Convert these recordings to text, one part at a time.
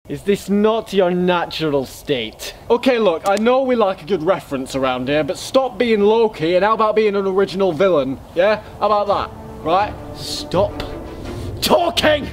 Is this not your natural state? Okay, look, I know we like a good reference around here, but stop being Loki and how about being an original villain? Yeah? How about that? Right? Stop talking!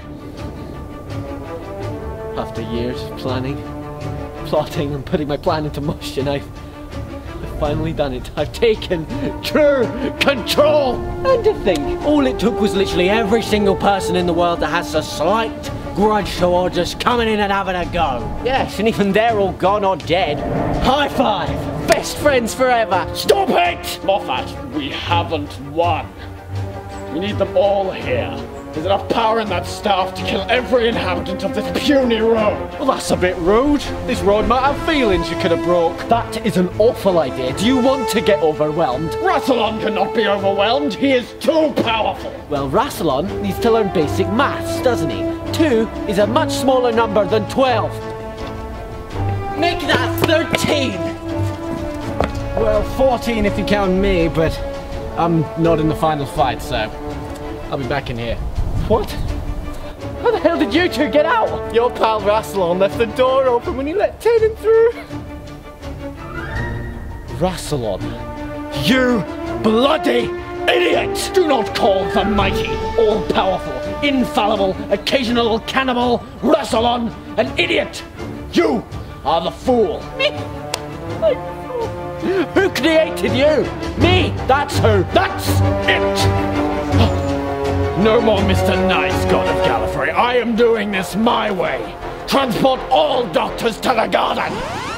After years of planning, plotting and putting my plan into motion, I've finally done it. I've taken true control! And to think, all it took was literally every single person in the world that has a slight grudge towards us coming in and having a go. Yes, and even they're all gone or dead. High five! Best friends forever! Stop it! Moffat, we haven't won. We need them all here. There's enough power in that staff to kill every inhabitant of this puny road. Well, that's a bit rude. This road might have feelings you could have broke. That is an awful idea. Do you want to get overwhelmed? Rassilon cannot be overwhelmed. He is too powerful. Well, Rassilon needs to learn basic maths, doesn't he? 2 is a much smaller number than 12. Make that 13! Well, 14 if you count me, but I'm not in the final fight, so I'll be back in here. What? How the hell did you two get out? Your pal Rassilon left the door open when he let Tatum through. Rassilon? You bloody idiot! Do not call the mighty, all-powerful, infallible, occasional cannibal Rassilon an idiot! You are the fool! Me? Who created you? Me! That's who! That's it! No more Mr. Nice, God of Gallifrey. I am doing this my way. Transport all doctors to the garden!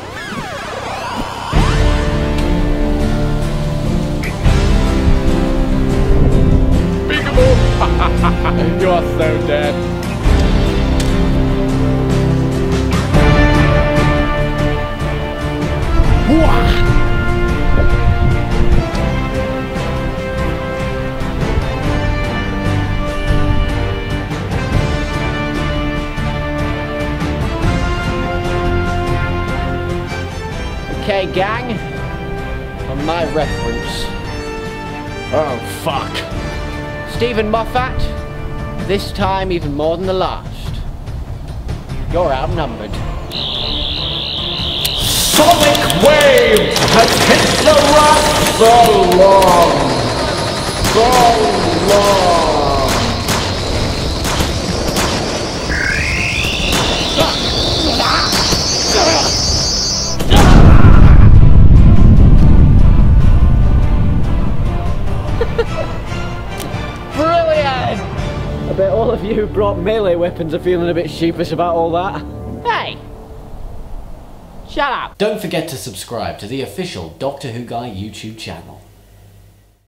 Peekaboo! You are so dead. Wah! Okay, gang, on my reference. Oh, fuck. Stephen Moffat, this time even more than the last. You're outnumbered. Sonic wave has hit the rock so long. So long. Brilliant! I bet all of you who brought melee weapons are feeling a bit sheepish about all that. Hey! Shut up! Don't forget to subscribe to the official Doctorwhoguy YouTube channel.